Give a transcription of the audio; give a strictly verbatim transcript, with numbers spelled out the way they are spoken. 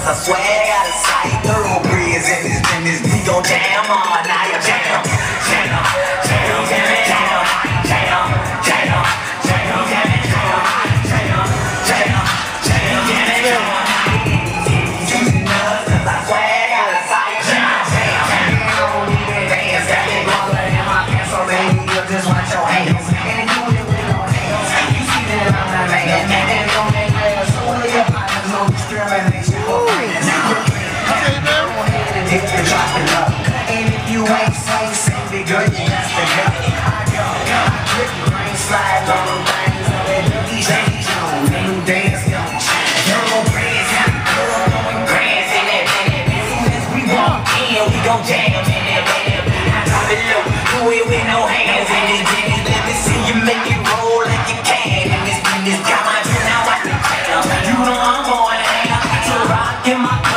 I swear I got a sight. Thoroughbreds in this business, we gon' jam all night. Jam, jam, jam, jam, jam, jam, jam, jam, jam, jam, jam, jam, jam. Choosing us, 'cause I swear I got a sight. Jam, jam, jam. I don't even dance, got that mother in my pants, so baby, you just watch your hands. And you do it with no hands. You see that I'm not man, man, and don't make ass. So all of your partners know discrimination. And if you ain't safe, same big girl, you got to go. I go, I grip your brain, slide on them things, on that dirty change on, that new dance on. Thoroughbreds, happy girl, going grass in that bed. As soon as we walk in, we gon' jam in that bed. I drop it low, do it with no hands in this business. Let me see you make it roll like you can in this business. Got my turn, now watch me jam. You know I'm going ham, to rock in my